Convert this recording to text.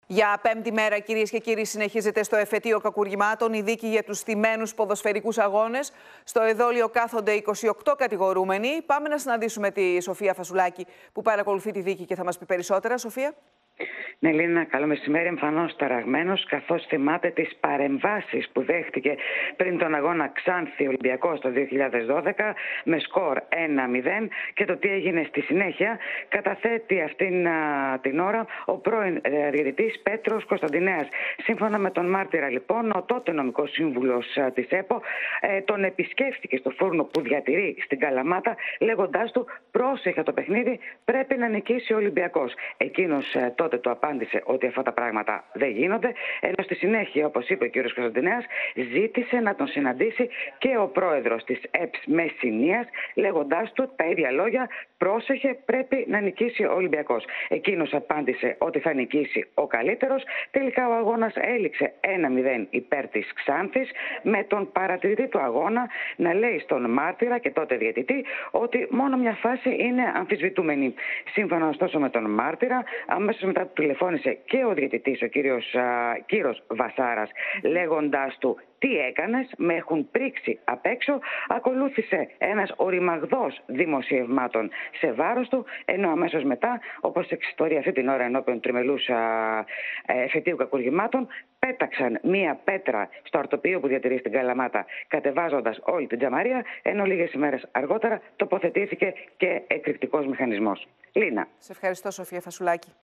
Για πέμπτη μέρα, κυρίες και κύριοι, συνεχίζεται στο εφετείο κακουργημάτων η δίκη για τους θυμμένους ποδοσφαιρικούς αγώνες. Στο εδόλιο κάθονται 28 κατηγορούμενοι. Πάμε να συναντήσουμε τη Σοφία Φασουλάκη που παρακολουθεί τη δίκη και θα μας πει περισσότερα. Σοφία. Ναι, Λίνα, καλό μεσημέρι. Εμφανώς ταραγμένος, καθώς θυμάται τις παρεμβάσεις που δέχτηκε πριν τον αγώνα Ξάνθη Ολυμπιακός το 2012 με σκορ 1-0 και το τι έγινε στη συνέχεια. Καταθέτει αυτήν την ώρα ο πρώην διαιτητής Πέτρος Κωνσταντινέας. Σύμφωνα με τον μάρτυρα, λοιπόν, ο τότε νομικός σύμβουλος της ΕΠΟ τον επισκέφθηκε στο φούρνο που διατηρεί στην Καλαμάτα, λέγοντάς του: πρόσεχε το παιχνίδι, πρέπει να νικήσει ο Ολυμπιακός. Εκείνος τότε του απάντησε ότι αυτά τα πράγματα δεν γίνονται, ενώ στη συνέχεια, όπως είπε ο κ. Κωνσταντινέας, ζήτησε να τον συναντήσει και ο πρόεδρος της ΕΠΣ Μεσσηνίας, λέγοντάς του τα ίδια λόγια: πρόσεχε, πρέπει να νικήσει ο Ολυμπιακός. Εκείνος απάντησε ότι θα νικήσει ο καλύτερος. Τελικά ο αγώνας έληξε 1-0 υπέρ της Ξάνθης, με τον παρατηρητή του αγώνα να λέει στον μάρτυρα και τότε διαιτητή ότι μόνο μια φάση είναι αμφισβητούμενη. Σύμφωνα ωστόσο με τον μάρτυρα, αμέσως μετά του τηλεφώνησε και ο διαιτητής, ο κύριος Βασάρας, λέγοντάς του: τι έκανες, με έχουν πρίξει απ' έξω. Ακολούθησε ένας οριμαγδός δημοσιευμάτων σε βάρος του, ενώ αμέσως μετά, όπως εξιστορεί αυτή την ώρα ενώπιον τριμελούς εφετείου κακουργημάτων, πέταξαν μία πέτρα στο αρτοποιείο που διατηρεί στην Καλαμάτα, κατεβάζοντας όλη την τζαμαρία, ενώ λίγες ημέρες αργότερα τοποθετήθηκε και εκρηκτικός μηχανισμός. Λίνα. Σε ευχαριστώ, Σοφία Φασουλάκη.